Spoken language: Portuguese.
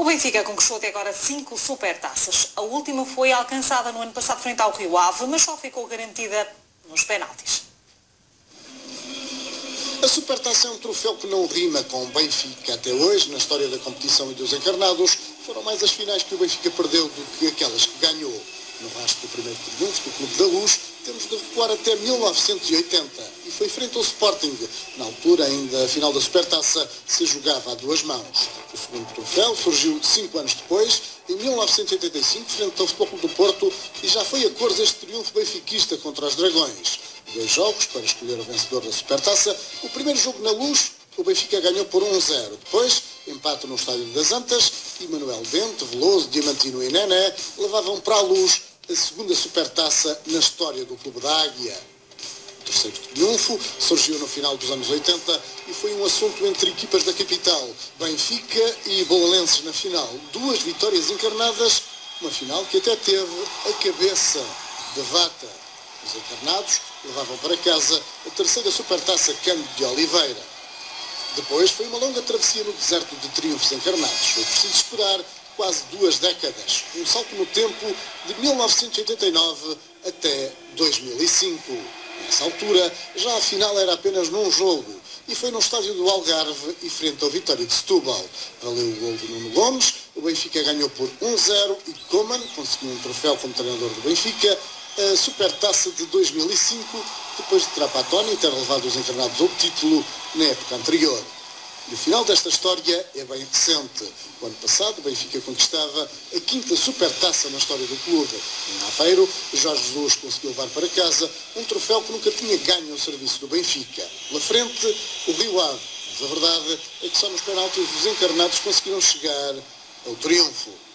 O Benfica conquistou até agora 5 supertaças. A última foi alcançada no ano passado frente ao Rio Ave, mas só ficou garantida nos penaltis. A Supertaça é um troféu que não rima com o Benfica. Até hoje, na história da competição e dos encarnados, foram mais as finais que o Benfica perdeu do que aquelas que ganhou. No rastro do primeiro triunfo do Clube da Luz, temos de recuar até 1980. E foi frente ao Sporting. Na altura, ainda a final da Supertaça se jogava a duas mãos. O segundo troféu surgiu 5 anos depois, em 1985, frente ao Futebol Clube do Porto, e já foi a cores este triunfo benfiquista contra os Dragões. 2 jogos para escolher o vencedor da Supertaça. O primeiro jogo na Luz, o Benfica ganhou por 1-0. Depois, empate no Estádio das Antas e Manuel Bento, Veloso, Diamantino e Nené levavam para a Luz a segunda Supertaça na história do Clube da Águia. O terceiro triunfo surgiu no final dos anos 80 e foi um assunto entre equipas da capital, Benfica e Belenenses na final. 2 vitórias encarnadas, uma final que até teve a cabeça de Vata. Os encarnados levavam para casa a terceira Supertaça Cândido de Oliveira. Depois foi uma longa travessia no deserto de triunfos encarnados. Foi preciso esperar quase 2 décadas. Um salto no tempo de 1989 até 2005. Nessa altura, já a final era apenas num jogo. E foi no estádio do Algarve e frente ao Vitória de Setúbal. Valeu o gol de Nuno Gomes, o Benfica ganhou por 1-0 e Koeman conseguiu um troféu como treinador do Benfica, a Supertaça de 2005, depois de Trapattoni ter levado os encarnados ao título na época anterior. E o final desta história é bem recente. O ano passado, o Benfica conquistava a 5ª Supertaça na história do clube. Em Aveiro, Jorge Jesus conseguiu levar para casa um troféu que nunca tinha ganho ao serviço do Benfica. Pela frente, o Rio Ave. Mas a verdade é que só nos penaltis os encarnados conseguiram chegar ao triunfo.